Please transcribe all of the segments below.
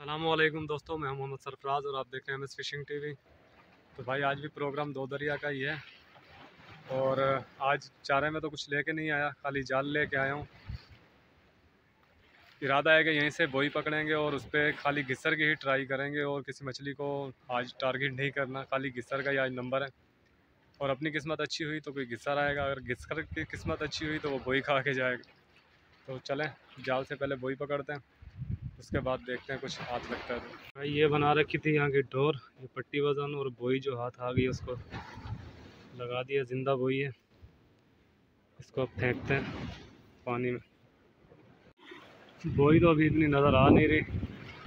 अस्सलामुअलैकुम दोस्तों, मैं मोहम्मद सरफराज और आप देख रहे हैं एमएस फिशिंग टीवी। तो भाई आज भी प्रोग्राम दो दरिया का ही है और आज चारे में तो कुछ लेके नहीं आया, खाली जाल लेके आया हूँ। इरादा है कि यहीं से बोई पकड़ेंगे और उस पर खाली घिसर की ही ट्राई करेंगे और किसी मछली को आज टारगेट नहीं करना, खाली घिसर का ही आज नंबर है। और अपनी किस्मत अच्छी हुई तो कोई घिसर आएगा, अगर घिसर की किस्मत अच्छी हुई तो वो बोई खा के जाएगा। तो चलें जाल से पहले बोई पकड़ते हैं, उसके बाद देखते हैं कुछ हाथ लगता है तो। भाई ये बना रखी थी यहाँ की डोर, ये पट्टी वजन और बोई जो हाथ आ गई उसको लगा दिया। जिंदा बोई है, इसको अब फेंकते हैं पानी में। बोई तो अभी इतनी नज़र आ नहीं रही,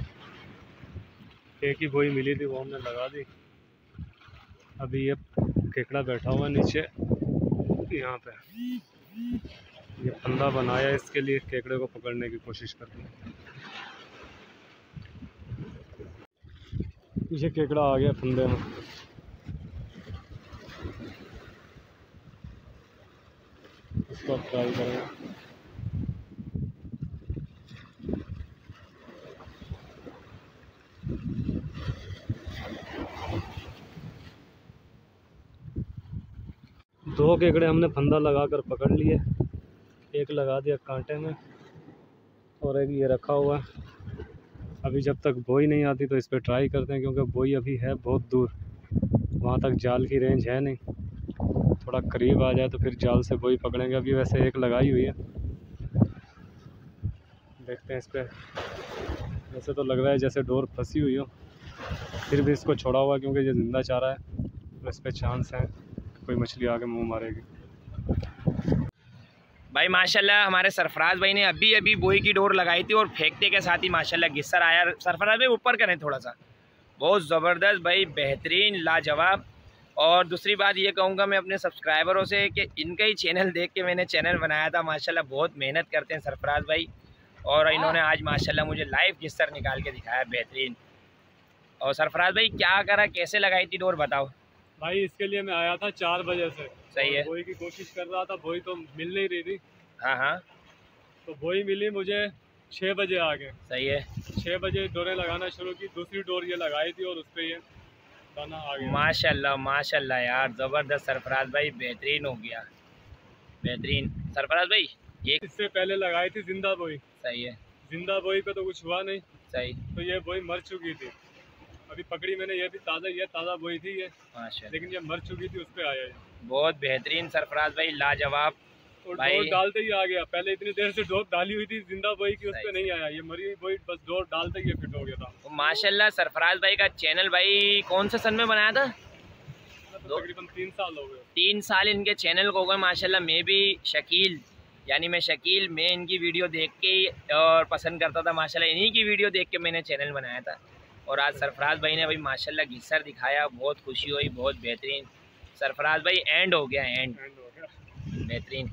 एक ही बोई मिली थी वो हमने लगा दी। अभी ये केकड़ा बैठा हुआ नीचे यहाँ पे, ये फंदा बनाया इसके लिए केकड़े को पकड़ने की कोशिश करते हैं। ये केकड़ा आ गया फंदे में, इसको अब ट्राई करेंगे। दो केकड़े हमने फंदा लगाकर पकड़ लिए, एक लगा दिया कांटे में और एक ये रखा हुआ है। अभी जब तक बोई नहीं आती तो इस पर ट्राई करते हैं, क्योंकि बोई अभी है बहुत दूर, वहाँ तक जाल की रेंज है नहीं। थोड़ा करीब आ जाए तो फिर जाल से बोई पकड़ेंगे। अभी वैसे एक लगाई हुई है, देखते हैं इस पर। वैसे तो लग रहा है जैसे डोर फंसी हुई हो, फिर भी इसको छोड़ा हुआ क्योंकि ये ज़िंदा चारा है तो इस पर चांस है कोई मछली आके मुंह मारेगी। भाई माशाल्लाह हमारे सरफराज भाई ने अभी अभी बोई की डोर लगाई थी और फेंकते के साथ ही माशाल्लाह घिसर आया। सरफराज भाई ऊपर करें थोड़ा सा, बहुत ज़बरदस्त भाई, बेहतरीन, लाजवाब। और दूसरी बात ये कहूँगा मैं अपने सब्सक्राइबरों से कि इनका ही चैनल देख के मैंने चैनल बनाया था। माशाल्लाह बहुत मेहनत करते हैं सरफराज भाई, और इन्होंने आज माशाल्लाह मुझे लाइव घिसर निकाल के दिखाया, बेहतरीन। और सरफराज भाई क्या करा, कैसे लगाई थी डोर, बताओ। भाई इसके लिए मैं आया था 4 बजे से, सही है। बोई की कोशिश कर रहा था, बोई तो मिल नहीं रही थी। हाँ हाँ तो बोई मिली मुझे 6 बजे आके। सही है। 6 बजे डोरें लगाना शुरू की, दूसरी डोर ये लगाई थी और उस पर ये दाना आ गया। माशाल्लाह माशाल्लाह यार, ज़बरदस्त सरफराज भाई, बेहतरीन हो गया, बेहतरीन। सरफराज भाई ये इससे पहले लगाई थी जिंदा बोई, सही है। जिंदा बोई पे तो कुछ हुआ नहीं, सही। तो ये बोई मर चुकी थी। अभी पकड़ी मैंने, ये भी ताज़ा, ये ताज़ा बोई थी ये, माशाल्लाह लेकिन ये मर चुकी थी, उस पर आया ये। बहुत बेहतरीन सरफराज भाई, लाजवाब। और भाई डोर डालते ही आ गया। पहले इतनी देर से डोर डाली हुई थी जिंदा बोई की, उस पर नहीं आया। ये मरी हुई बोई बस डोर डालते ही ये फिट हो गया था। तो माशाल्लाह सरफराज भाई का चैनल भाई कौन से सन में बनाया था? तो तकरीबन 3 साल हो गए। 3 साल इनके चैनल को हो गए माशाल्लाह। मैं भी शकील, यानी मैं शकील, मैं इनकी वीडियो देख के ही और पसंद करता था माशाल्लाह, इन्हीं की वीडियो देख के मैंने चैनल बनाया था। और आज सरफराज भाई ने भाई माशाल्लाह घिसर दिखाया, बहुत खुशी हुई, बहुत बेहतरीन। सरफराज भाई एंड हो गया, एंड हो गया बेहतरीन।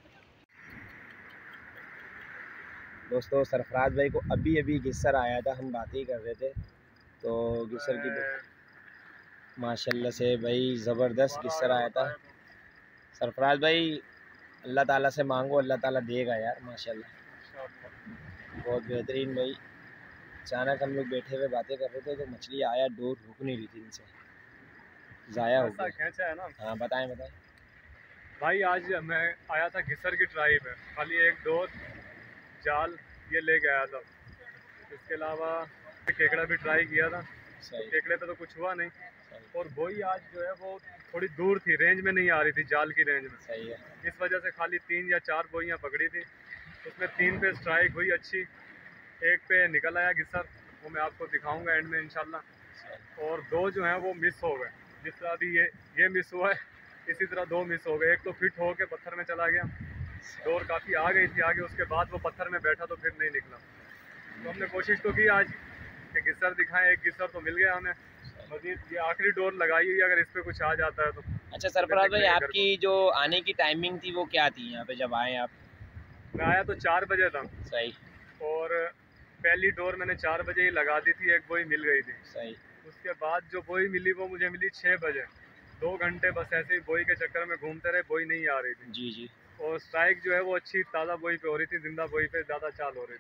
दोस्तों सरफराज भाई को अभी अभी घिसर आया था, हम बातें ही कर रहे थे तो घिसर की माशाल्लाह से भाई ज़बरदस्त घिसर आया था। सरफराज भाई अल्लाह ताला से मांगो, अल्लाह ताला देगा यार, माशाल्लाह बहुत बेहतरीन भाई। अचानक हम लोग बैठे हुए बातें कर रहे थे तो मछली आया, डोर रुक नहीं रही थी इनसे, ज़ाया हो गया। खींचा है ना। हाँ बताएं बताएं भाई आज मैं आया था घिसर की ट्राई पे, खाली एक डोर जाल ये लेके आया था। इसके अलावा केकड़ा भी ट्राई किया था, तो केकड़े पे तो कुछ हुआ नहीं। और बोई आज जो है वो थोड़ी दूर थी, रेंज में नहीं आ रही थी, जाल की रेंज में। सही है। इस वजह से खाली 3 या 4 बोइयाँ पकड़ी थी, उसमें 3 पे स्ट्राइक हुई अच्छी, एक पे निकल आया घिसर, वो मैं आपको दिखाऊंगा एंड में इंशाल्लाह। और 2 जो हैं वो मिस हो गए, जिस तरह अभी ये मिस हुआ है, इसी तरह 2 मिस हो गए। एक तो फिट हो के पत्थर में चला गया, डोर काफ़ी आ गई थी आगे, उसके बाद वो पत्थर में बैठा तो फिर नहीं निकला। तो हमने कोशिश तो की आज कि घिसर दिखाएं, एक घिसर तो मिल गया हमें। मजीद ये आखिरी डोर लगाई हुई, अगर इस पर कुछ आ जाता है तो। अच्छा सरफराज भाई आपकी जो आने की टाइमिंग थी वो क्या थी यहाँ पे जब आए आप? मैं आया तो 4 बजे था। सही। और पहली डोर मैंने 4 बजे ही लगा दी थी, एक बोई मिल गई थी। सही। उसके बाद जो बोई मिली वो मुझे मिली 6 बजे। 2 घंटे बस ऐसे ही बोई के चक्कर में घूमते रहे, बोई नहीं आ रही थी। जी जी। और स्ट्राइक जो है वो अच्छी ताज़ा बोई पे हो रही थी, जिंदा बोई पे ज़्यादा चाल हो रही थी।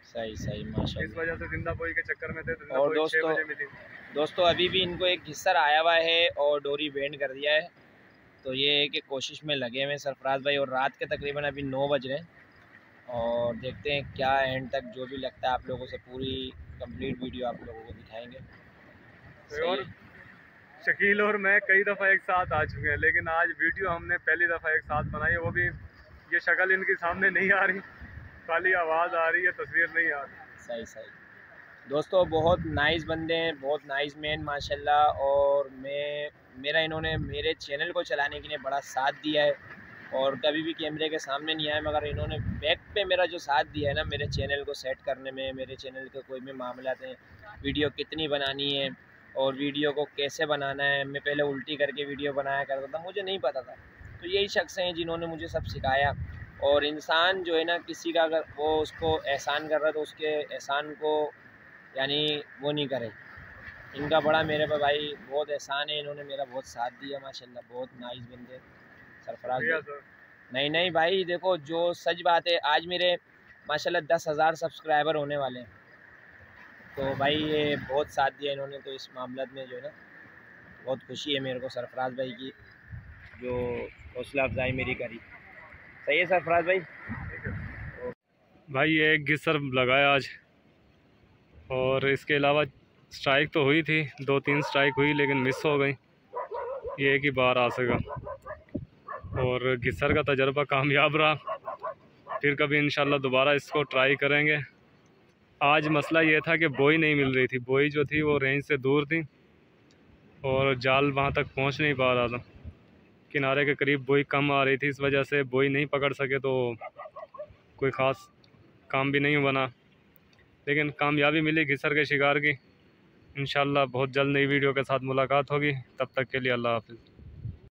सही सही इस माशाल्लाह। वजह से जिंदा बोई के चक्कर में थे। जिंदा और बोई 6 दोस्तों बजे मिली। अभी भी इनको एक घिस्सर आया हुआ है और डोरी बेंड कर दिया है, तो ये है कि कोशिश में लगे हुए हैं सरफराज भाई। और रात के तकरीबन अभी 9 बज रहे हैं और देखते हैं क्या एंड तक जो भी लगता है आप लोगों से पूरी कंप्लीट वीडियो आप लोगों को दिखाएंगे। सही और है। शकील और मैं कई दफ़ा एक साथ आ चुके हैं, लेकिन आज वीडियो हमने पहली दफ़ा एक साथ बनाई है, वो भी ये शक्ल इनकी सामने नहीं आ रही, खाली आवाज़ आ रही है, तस्वीर नहीं आ रही। सही सही दोस्तों, बहुत नाइस बंदे हैं, बहुत नाइस मैन माशाल्लाह। और मेरा इन्होंने मेरे चैनल को चलाने के लिए बड़ा साथ दिया है और कभी भी कैमरे के सामने नहीं आए, मगर इन्होंने बैक पे मेरा जो साथ दिया है ना, मेरे चैनल को सेट करने में, मेरे चैनल के कोई भी मामला हैं, वीडियो कितनी बनानी है और वीडियो को कैसे बनाना है। मैं पहले उल्टी करके वीडियो बनाया करता था, मुझे नहीं पता था, तो यही शख्स हैं जिन्होंने मुझे सब सिखाया। और इंसान जो है ना, किसी का अगर वो उसको एहसान कर रहा है तो उसके एहसान को यानी वो नहीं करे। इनका बड़ा मेरे पे भाई बहुत एहसान है, इन्होंने मेरा बहुत साथ दिया माशाल्लाह। बहुत नाइस बंदे सरफराज भाई। नहीं नहीं भाई, देखो जो सच बात है, आज मेरे माशाल्लाह 10,000 सब्सक्राइबर होने वाले हैं, तो भाई ये बहुत साथ दिया इन्होंने। तो इस मामले में जो है ना, बहुत खुशी है मेरे को सरफराज भाई की, जो हौसला अफजाई मेरी करी। सही है सरफराज भाई। भाई ये एक घिस्सर लगाया आज, और इसके अलावा स्ट्राइक तो हुई थी, 2-3 स्ट्राइक हुई, लेकिन मिस हो गई। ये एक ही बार आ सका और घिस्सर का तजर्बा कामयाब रहा। फिर कभी इंशाल्लाह दोबारा इसको ट्राई करेंगे। आज मसला ये था कि बोई नहीं मिल रही थी, बोई जो थी वो रेंज से दूर थी और जाल वहाँ तक पहुँच नहीं पा रहा था, किनारे के करीब बोई कम आ रही थी, इस वजह से बोई नहीं पकड़ सके, तो कोई ख़ास काम भी नहीं बना। लेकिन कामयाबी मिली घिस्सर के शिकार की। इंशाल्लाह बहुत जल्द नई वीडियो के साथ मुलाकात होगी, तब तक के लिए अल्लाह हाफ़िज़।